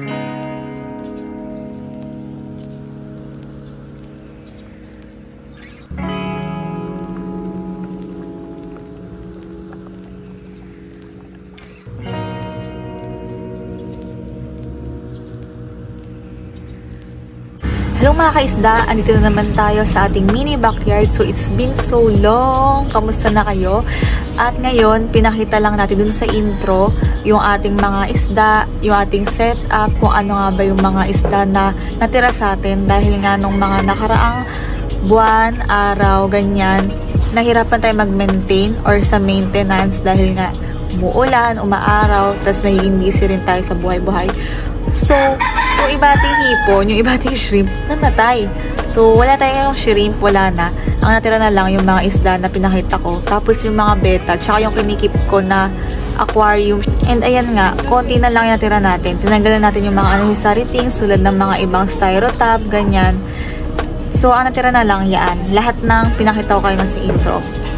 Hello mga kaisda, andito na naman tayo sa ating mini backyard. So it's been so long. Kamusta na kayo? At ngayon, pinakita lang natin dun sa intro yung ating mga isda, yung ating setup, kung ano nga ba yung mga isda na natira sa atin dahil nga nung mga nakaraang buwan, araw, ganyan, nahirapan tayo mag-maintain or sa maintenance dahil nga umuulan, umaaraw, tapos nagiging busy rin tayo sa buhay-buhay. So, yung iba ating hipon, yung iba ating shrimp, namatay. So, wala tayong shrimp, wala na. Ang natira na lang yung mga isda na pinakita ko. Tapos yung mga betta, tsaka yung kinikip ko na aquarium. And ayan nga, konti na lang yung natira natin. Tinanggalan natin yung mga unnecessary things, tulad ng mga ibang styrotab, ganyan. So, ang natira na lang yan. Lahat ng pinakita ko kayo sa intro.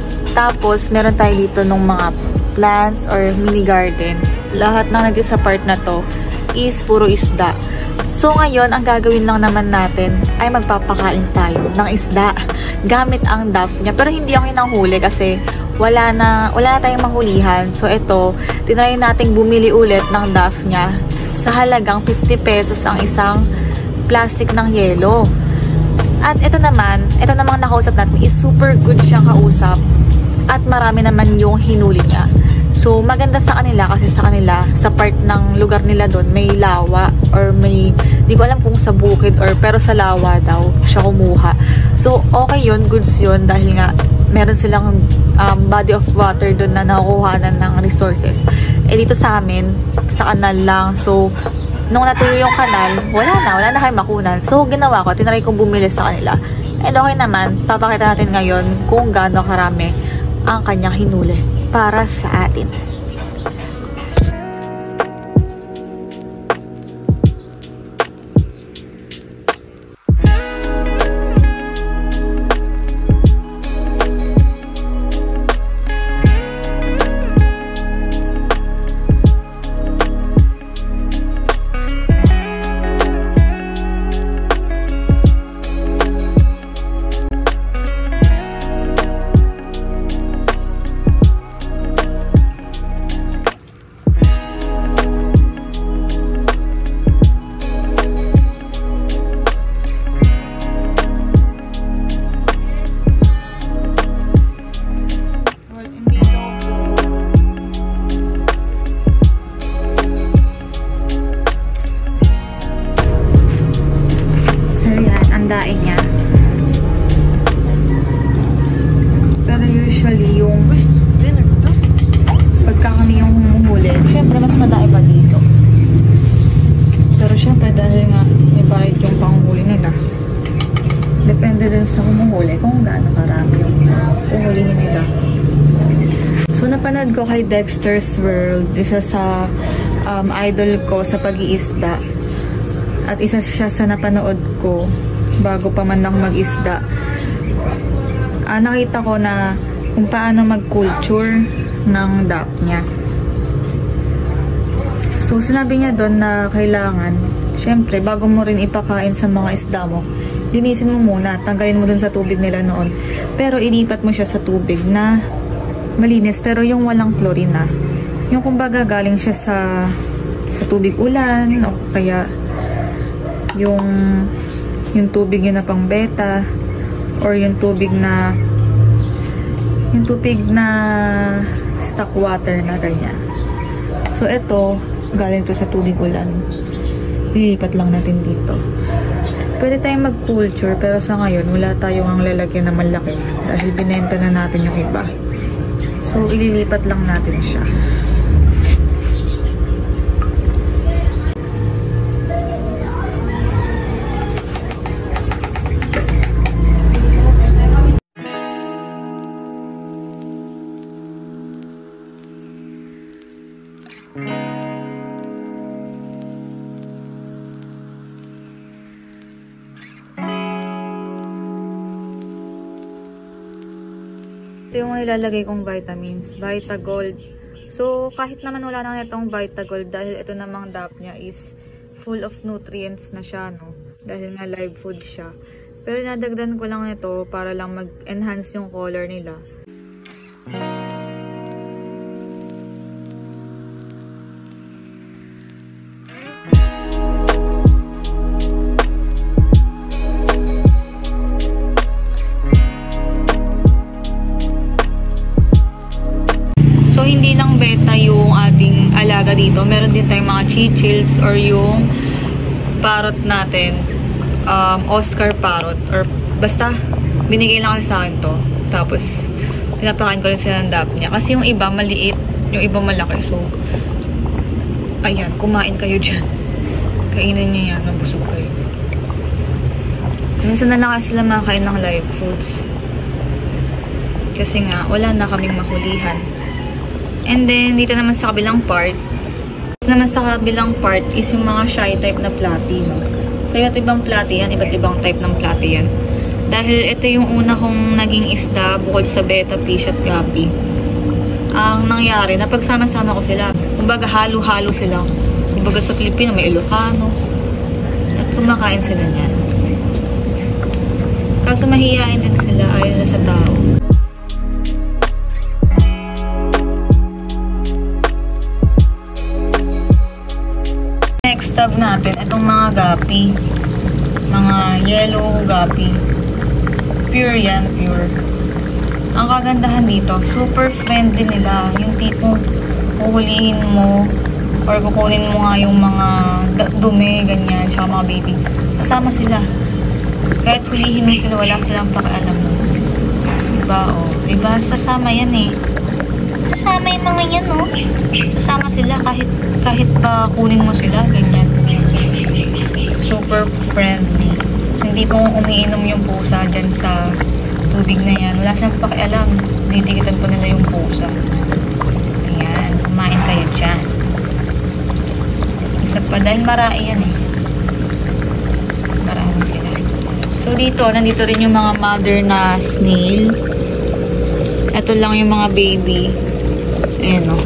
Tapos, meron tayo dito ng mga plants or mini garden. Lahat ng nandito sa part na to is puro isda. So ngayon, ang gagawin lang naman natin ay magpapakain tayo ng isda gamit ang DAF niya. Pero hindi ako hinanghuli kasi wala na tayong mahulihan. So ito, tinry nating bumili ulit ng DAF niya sa halagang 50 pesos ang isang plastic ng yelo. At ito namang nakausap natin is super good siyang kausap at marami naman yung hinuli niya. So, maganda sa kanila kasi sa kanila, sa part ng lugar nila doon, may lawa or may, di ko alam kung sa bukid or pero sa lawa daw siya kumuha. So, okay yun, goods yun dahil nga meron silang body of water doon na nakukuhanan ng resources. Eh dito sa amin, sa kanal lang. So, nung natuloy yung kanal, wala na kayo makunan. So, ginawa ko, tinry kong bumili sa kanila. And okay naman, papakita natin ngayon kung gaano karami ang kanyang hinuli para sa atin. Daing niya. Pero usually yung pagka kami yung humuhuli, syempre mas madami pa dito. Pero syempre dahil nga may bayad yung panghuli nila, depende din sa humuhuli kung gaano karami yung uhulingin nila. So napanood ko kay Dexter's World, isa sa idol ko sa pag-iisda at isa siya sa napanood ko bago pa man ako mag-isda. Nakita ko na kung paano mag-culture ng DAP niya. So, sinabi niya doon na kailangan, syempre, bago mo rin ipakain sa mga isda mo, linisin mo muna, tanggalin mo doon sa tubig nila noon. Pero, ilipat mo siya sa tubig na malinis, pero yung walang chlorine na. Yung kumbaga galing siya sa tubig ulan, o kaya yung tubig yun na pang beta or yung tubig na stock water na ganyan. So ito galing to sa tubig ulan, lilipat lang natin dito. Pwede tayong mag-culture pero sa ngayon wala tayong ang lalagyan na malaki dahil binenta na natin yung iba. So ililipat lang natin siya. Ito yung nilalagay kong vitamins, Vitagold. So, kahit naman wala na itong Vitagold, dahil ito namang DAP niya is full of nutrients na siya, no? Dahil nga live food siya. Pero nadagdan ko lang ito para lang mag-enhance yung color nila. So, hindi lang beta yung ating alaga dito. Meron din tayong mga chichils or yung parrot natin. Oscar parrot. Or basta, binigay lang kasi sa akin to. Tapos, pinapakain ko rin sila ng daphnia. Kasi yung iba maliit, yung iba malaki. So, ayan, kumain kayo dyan. Kainin nyo yan, mabusog kayo. Minsan na lang kasi sila makakain ng live foods. Kasi nga, wala na kaming mahulihan. And then, dito naman sa kabilang part, is yung mga shy type na platy, no? So, iba't ibang platy yan, iba't ibang type ng platy yan. Dahil ito yung una kong naging isda bukod sa betta fish at gabi. Ang nangyari, napagsama-sama ko sila. Kumbaga, halo-halo sila. Kumbaga sa Pilipino, may Ilocano. At kumakain sila niyan. Kaso mahihain din sila, ayaw na sa tao. Next tab natin, itong mga gapi. Mga yellow gapi. Pure yan, pure. Ang kagandahan dito, super friendly nila. Yung tipong huhulihin mo or kukunin mo nga yung mga dumi, ganyan, tsaka mga baby. Sasama sila. Kahit hulihin mo sila, wala silang pakialam mo. Diba, oh. Diba, sasama yan eh. Sasama yung mga yan, oh. Sasama sila kahit pa kunin mo sila, ganyan. Super friendly. Hindi po umiinom yung pusa dyan sa tubig na yan. Wala silang pakialam. Didikitan po nila yung pusa. Ayan. Kumain kayo dyan. Isa pa. Dahil marami yan eh. Marami sila. So dito, nandito rin yung mga mother na snail. Ito lang yung mga baby. Ayan o.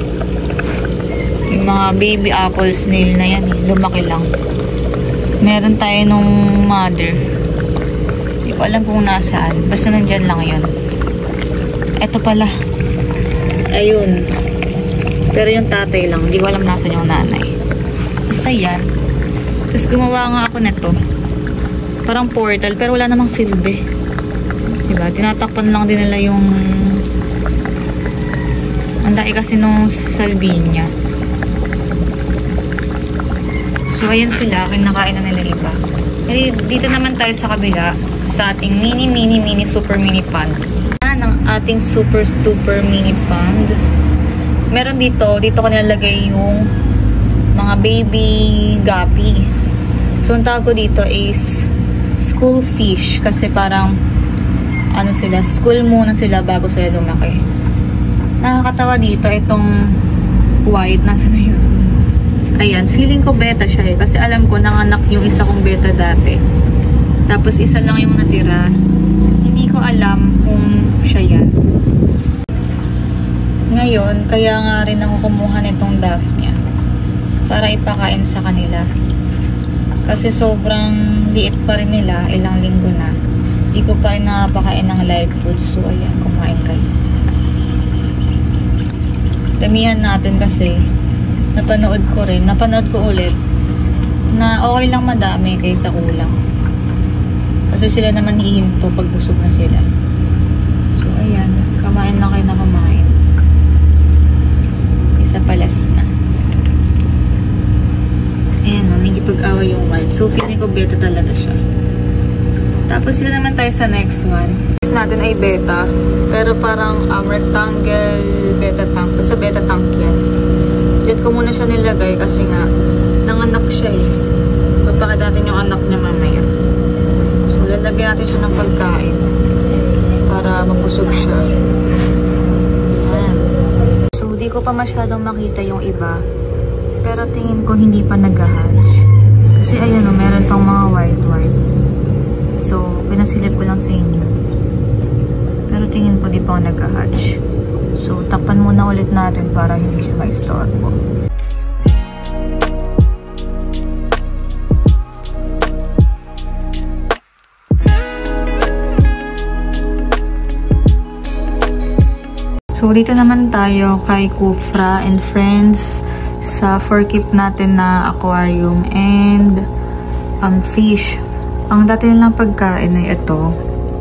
Yung mga baby apple snail na yan eh. Lumaki lang. Meron tayo nung mother. Hindi ko alam kung nasaan. Basta nandyan lang yun. Ito pala. Ayun. Pero yung tatay lang. Hindi ko alam nasaan yung nanay. Basta yan. Tapos gumawa nga ako nito. Parang portal. Pero wala namang silbi. Diba? Tinatakpan lang din nila yung ang dami kasi nung salvinia. So, ayan sila. Kinakain na nila iba. Eh, dito naman tayo sa kabila. Sa ating mini super mini pond. Ang ating super mini pond. Meron dito ko nilalagay yung mga baby gapi. So, ang tawag ko dito is school fish. Kasi parang ano sila, school muna sila bago sila lumaki. Nakakatawa dito itong white. Nasa na yun? Ayan, feeling ko beta siya eh. Kasi alam ko, nanganak yung isa kong beta dati. Tapos isa lang yung natira. Hindi ko alam kung siya yan. Ngayon, kaya nga rin ako kumuha nitong daphnia. Para ipakain sa kanila. Kasi sobrang liit pa rin nila. Ilang linggo na. Hindi ko pa rin nakapakain ng live food. So, ayan, kumain kayo. Damihan natin kasi napanood ko ulit na okay lang madami kaysa kulang. Kasi sila naman hihinto pag busog na sila. So, ayan. Kamain lang kayo na kumain. Isa palas na. Ayan o, nagipag-away yung white. So, feeling ko beta talaga siya. Tapos, sila naman tayo sa next one. Next natin ay beta. Pero parang rectangle beta tank. Basta beta tank yan. Diyan ko muna siya nilagay kasi nga nanganak siya eh. Papakita natin yung anak niya mamaya. So, lalagyan natin siya ng pagkain para mabusog siya. Ayan. So, di ko pa masyadong makita yung iba. Pero tingin ko hindi pa nag-hatch. Kasi ayan o, meron pang mga white. So, pinasilip ko lang sa inyo. Pero tingin ko di pa nag-hatch. So, takpan muna ulit natin para hindi siya ma-istorbo. So, dito naman tayo kay Kufra and Friends sa for keep natin na aquarium and fish. Ang dati nilang pagkain ay ito.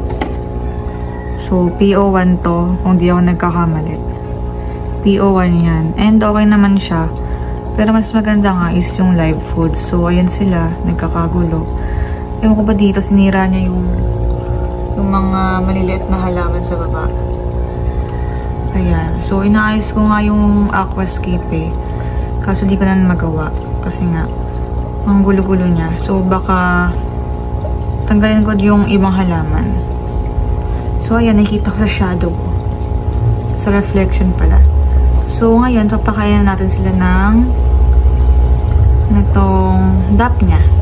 So, PO1 to, kung di ako nagkakamali. PO1 yan. And okay naman siya. Pero mas maganda nga is yung live food. So, ayan sila, nagkakagulo. Ewan ko ba dito, sinira niya yung mga maliliit na halaman sa baba. Ayan. So, inaayos ko nga yung aquascape eh. Kaso di ko na magawa. Kasi nga, ang gulo-gulo niya. So, baka tanggalin ko yung ibang halaman. So, ayan. Nakikita ko sa shadow ko. Sa reflection pala. So, ngayon, papakain natin sila ng itong dap niya.